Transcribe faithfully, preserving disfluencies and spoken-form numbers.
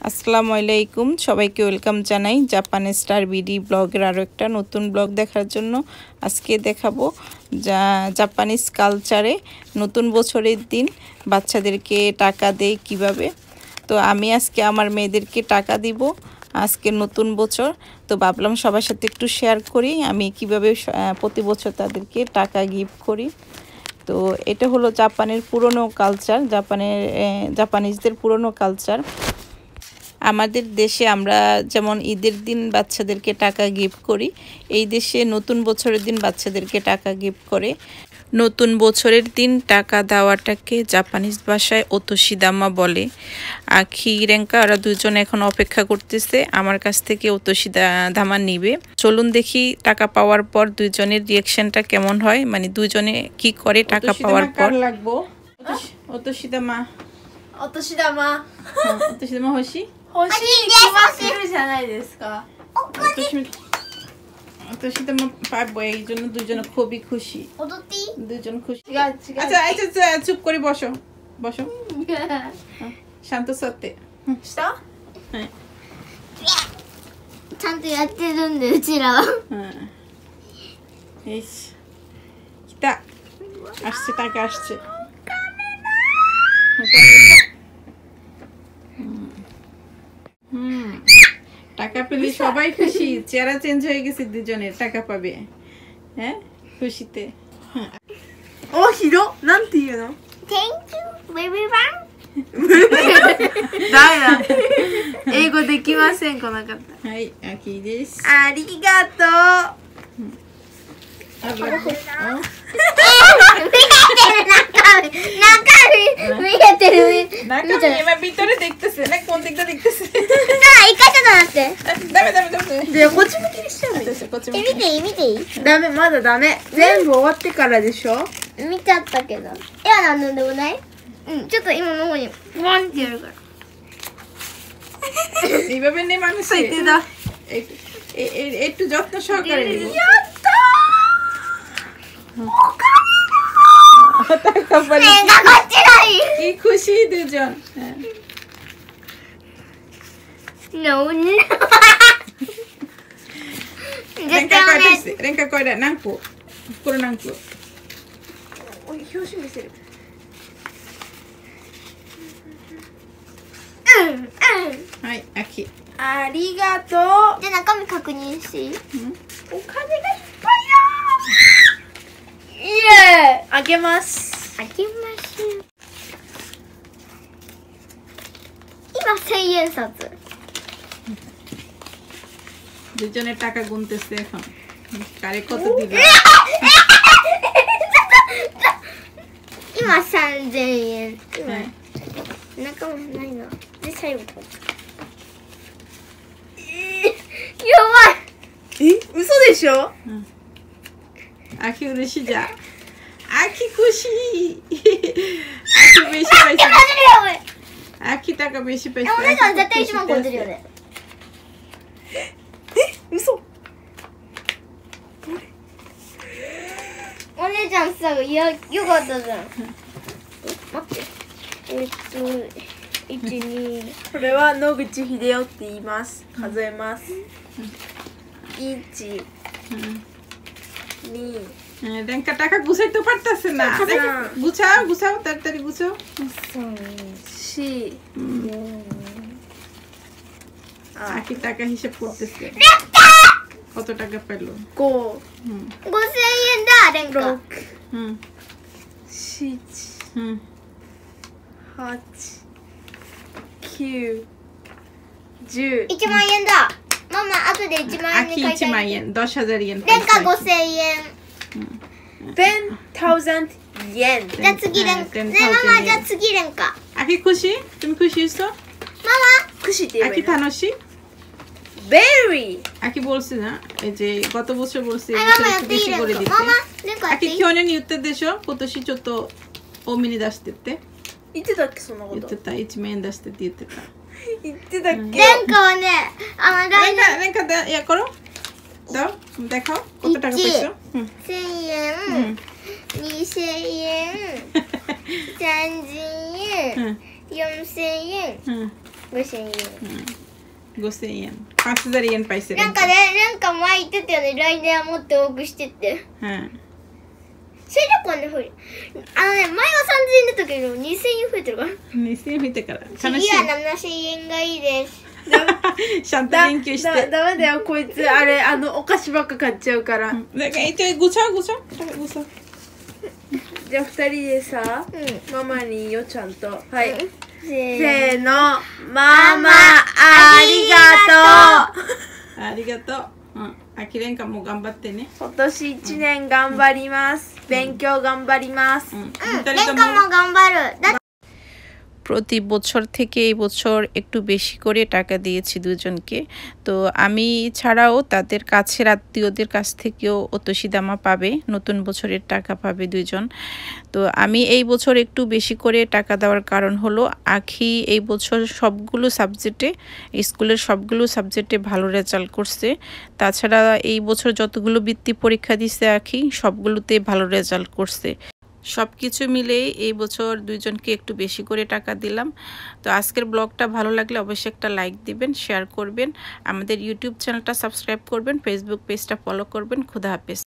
আসসালামু আলাইকুম সবাইকে ওয়েলকাম জানাই জাপান স্টার বিডি ব্লগের আরও একটা নতুন ব্লগ দেখার জন্য। আজকে দেখাবো যা জাপানিজ কালচারে নতুন বছরের দিন বাচ্চাদেরকে টাকা দেয় কিভাবে। তো আমি আজকে আমার মেয়েদেরকে টাকা দিব আজকে নতুন বছর, তো ভাবলাম সবার সাথে একটু শেয়ার করি আমি কিভাবে প্রতি বছর তাদেরকে টাকা গিফট করি। তো এটা হলো জাপানের পুরনো কালচার, জাপানের জাপানিজদের পুরনো কালচার। আমাদের দেশে আমরা যেমন ঈদের দিন বাচ্চাদেরকে টাকা গিফট করি, এই দেশে নতুন বছরের দিন বাচ্চাদেরকে টাকা গিফট করে। নতুন বছরের দিন টাকা দেওয়াটাকে জাপানিজ ভাষায় ওতোশিদামা বলে। আখি রেঙ্কা ওরা দুজন এখন অপেক্ষা করতেছে আমার কাছ থেকে ওতোশিদামা নিবে। চলুন দেখি টাকা পাওয়ার পর দুইজনের রিয়াকশনটা কেমন হয়, মানে দুইজনে কি করে টাকা পাওয়ার পর। লাগবো ওতোশিদামা ওতোশিদামা ওতোশিদামা হশি হশি কিমাসেরুじゃないですか。 ওতোশিদামা পাবো, এই জন্য দুইজন খুবই খুশি। ওদতি দুইজন খুশি। 違う違う。 আচ্ছা আচ্ছা চুপ করে বসো বসো শান্ত সত্তে した？ はいちゃんとやってるんでうちらは。 うん。よし。来た。আসছে টাকা আসছে। হুম টাকা পেলে সবাই খুশি, চেহারা চেঞ্জ হয়ে গেছে দুজনের, টাকা পাবে হ্যাঁ খুশিতে। ও হিরোなんて言うの? Thank you baby bang。ダメだ。英語できませんこなかった。 はい、アキです。 ありがとう。 ありがとう。 見えてる中身今ビトルできたすね、コンテクトできたす。 なあ、一回ちょっと待って。 ダメダメダメ。 で、こっち向きにしちゃうの。 こっち向き。 え、見ていい見ていい？ダメ、まだダメ。全部終わってからでしょ？見ちゃったけど。いや、なんでもない？うん、ちょっと今の方にワンってやるから。 এইভাবে নে মানুষ 最低だ。 একটু যত্ন সহকারে নিব। やったー！お金 টাকা পালি। ねえ、こっちがいい。 কি খুশি দুজন। No no。 レンカこれです。レンカこれ何個？これ何個？ おい、表紙見せる。うんうん。 はい、アキ。 ありがとう。じゃあ中身確認していい？お金がいっぱいだー。イエーイ。開けます。開けましょう。今千円札。 দুজনের টাকা গুনতেছে এখন, কারে কত দিবে। 今三千円。中身ないな。で最後これ。やばい。え、嘘でしょ？ うん。アキ嬉しいじゃん。アキখুশি。アキবেশি পাইছে。アキটাকা বেশি পাইছে。 お姉ちゃん絶対一番これ出るよね。え、嘘。お姉ちゃんさ、いや、よかったじゃん。待って。えっと、一二。これは野口英世って言います。数えます。一、二。 レンカটাকা গুছাইতে পারতাছে না। গুছাও গুছাও তাড়াতাড়ি গুছাও। 三、四、四。 আকি টাকা হিসাব করতেছে। কত টাকা পেলো? 五。五千円だ、レンカ。六。うん。七。うん。八。九。十。一万円だ。ママ、後で一万円で買いたい。 アキ一万円、দশ হাজার円。 レンカ五千円。ten thousand yen。じゃあ次レンカ。ね、ママ、じゃあ次レンカ。 アキখুশি? তুমি খুশি হইছো? ママ、খুশিって言えばいいの？ আকি楽しい? Very。 আকি বলছে না এই যে গত বছর বলছে এই বছর একটু বেশি করে দিতে।ママ、レンカ。 আকি去年に言ったでしょ？今年ちょっと多めに出してって。 言ってたっけそんなこと？ 言ってた。一万円出してって言ってた。 言ってたっけ？レンカはね、あのレンカレンカでやころ。দাও দেখাও কত টাকা পাইছো? 千円、二千円、三千円、四千円、 ごせんえん。 ごせんえん。パンザリエンパイセル。 なんかね、なんか前言ってたよね。来年はもっと多くしてって。 うん。 それでこんなふうに。あのね、前はさんぜんえんだったけど、にせんえん増えてるから。 にせんえん増えてから。 次はななせんえんがいいです。 ちゃんと勉強して。 ダメだよ、こいつ。あれ、あの、お菓子ばっか買っちゃうから。 だから、え、ごちゃごちゃごちゃ。 じゃあ二人でさ、 うん、 ママに言よちゃんと。はい。 うん、 せーの。ママ、ありがとう。 ありがとう。うん。あきれんかも頑張ってね。 今年一年頑張ります。勉強頑張ります。 うん。うん、レンカも頑張る。だ প্রতি বছর থেকে এই বছর একটু বেশি করে টাকা দিয়েছি দুজনকে। তো আমি ছাড়াও তাদের কাছের আত্মীয়দের কাছ থেকেও অতসী দামা পাবে, নতুন বছরের টাকা পাবে দুইজন। তো আমি এই বছর একটু বেশি করে টাকা দেওয়ার কারণ হলো আখি এই বছর সবগুলো সাবজেক্টে, স্কুলের সবগুলো সাবজেক্টে ভালো রেজাল্ট করছে। তাছাড়া এই বছর যতগুলো বৃত্তি পরীক্ষা দিছে আখি সবগুলোতে ভালো রেজাল্ট করছে। সব কিছু মিলে এই বছর দুইজনকে একটু বেশি করে টাকা দিলাম। তো আজকের ব্লগটা ভালো লাগলে অবশ্যই একটা লাইক দিবেন, শেয়ার করবেন, আমাদের ইউটিউব চ্যানেলটা সাবস্ক্রাইব করবেন, ফেসবুক পেজটা ফলো করবেন। খুদা হাফেজ।